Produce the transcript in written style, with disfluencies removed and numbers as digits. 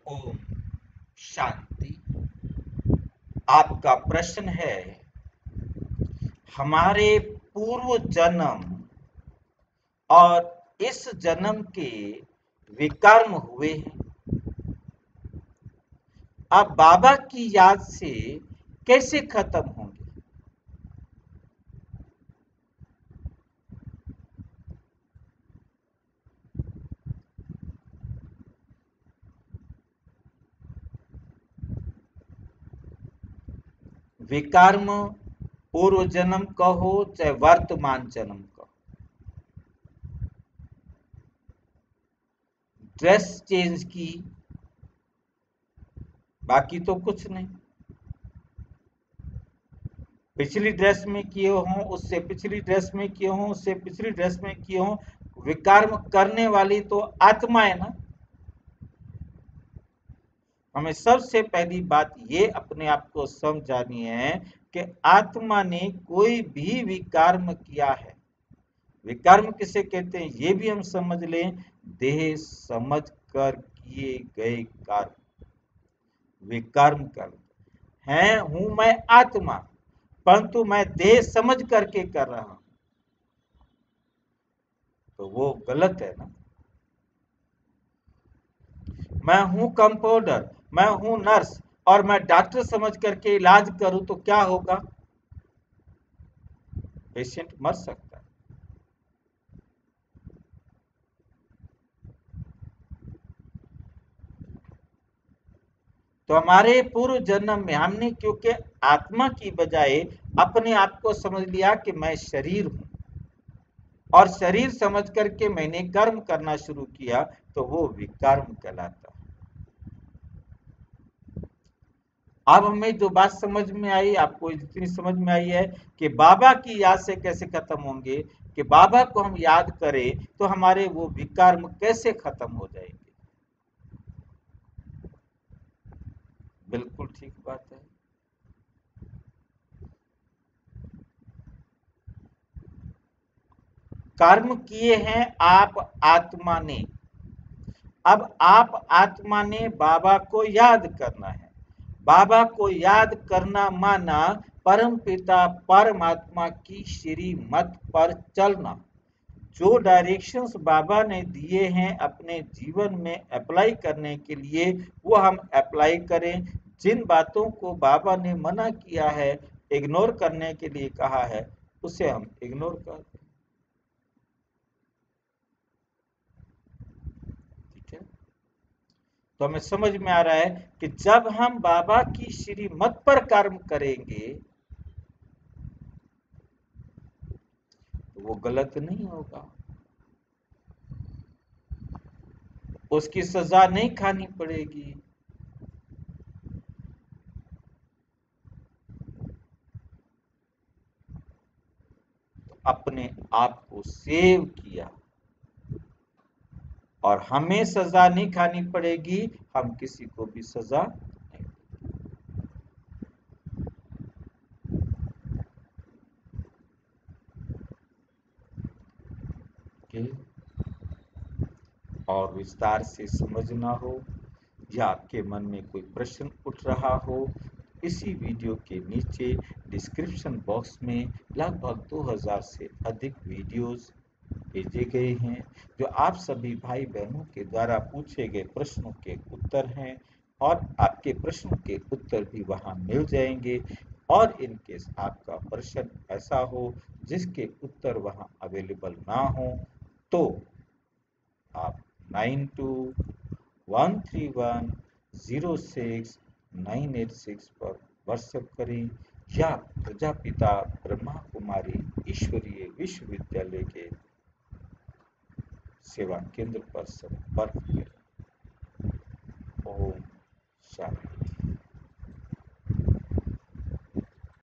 ओम शांति। आपका प्रश्न है, हमारे पूर्व जन्म और इस जन्म के विकर्म हुए हैं, अब बाबा की याद से कैसे खत्म होंगे? विकर्म पूर्व जन्म का हो चाहे वर्तमान जन्म का, ड्रेस चेंज की, बाकी तो कुछ नहीं। पिछली ड्रेस में किए हों, उससे पिछली ड्रेस में किए हों, उससे पिछली ड्रेस में किए हों, विकर्म करने वाली तो आत्मा है ना। हमें सबसे पहली बात ये अपने आप को समझानी है कि आत्मा ने कोई भी विकर्म किया है। विकर्म किसे कहते हैं ये भी हम समझ लें, देह समझ कर किए गए कर्म विकर्म कर्म है। हूं मैं आत्मा, परंतु मैं देह समझ करके कर रहा हूं, तो वो गलत है ना। मैं हूं कंपाउंडर, मैं हूं नर्स और मैं डॉक्टर समझ करके इलाज करूं तो क्या होगा? पेशेंट मर सकता है। तो हमारे पूर्व जन्म में हमने क्योंकि आत्मा की बजाय अपने आप को समझ लिया कि मैं शरीर हूं, और शरीर समझ करके मैंने कर्म करना शुरू किया, तो वो विकर्म कहलाता है। अब हमें जो बात समझ में आई, आपको जितनी समझ में आई है कि बाबा की याद से कैसे खत्म होंगे, कि बाबा को हम याद करें तो हमारे वो विकर्म कैसे खत्म हो जाएंगे। बिल्कुल ठीक बात है। कर्म किए हैं आप आत्मा ने, अब आप आत्मा ने बाबा को याद करना है। बाबा को याद करना माना परम पिता परमात्मा की श्रीमत पर चलना। जो डायरेक्शंस बाबा ने दिए हैं अपने जीवन में अप्लाई करने के लिए, वो हम अप्लाई करें। जिन बातों को बाबा ने मना किया है, इग्नोर करने के लिए कहा है, उसे हम इग्नोर कर दें। ठीक है, तो हमें समझ में आ रहा है कि जब हम बाबा की श्रीमत पर कर्म करेंगे तो वो गलत नहीं होगा, उसकी सजा नहीं खानी पड़ेगी। अपने आप को सेव किया और हमें सजा नहीं खानी पड़ेगी, हम किसी को भी सजा नहीं देंगे। और विस्तार से समझना हो या आपके मन में कोई प्रश्न उठ रहा हो, इसी वीडियो के नीचे डिस्क्रिप्शन बॉक्स में लगभग 2000 से अधिक वीडियोस भेजे गए हैं, जो आप सभी भाई बहनों के द्वारा पूछे गए प्रश्नों के उत्तर हैं, और आपके प्रश्नों के उत्तर भी वहां मिल जाएंगे। और इनकेस आपका प्रश्न ऐसा हो जिसके उत्तर वहां अवेलेबल ना हो, तो आप 9213106986 पर व्हाट्सएप करें, या प्रजापिता ब्रह्मा कुमारी ईश्वरीय विश्वविद्यालय के सेवा केंद्र पर संपर्क करें। ओम शांति।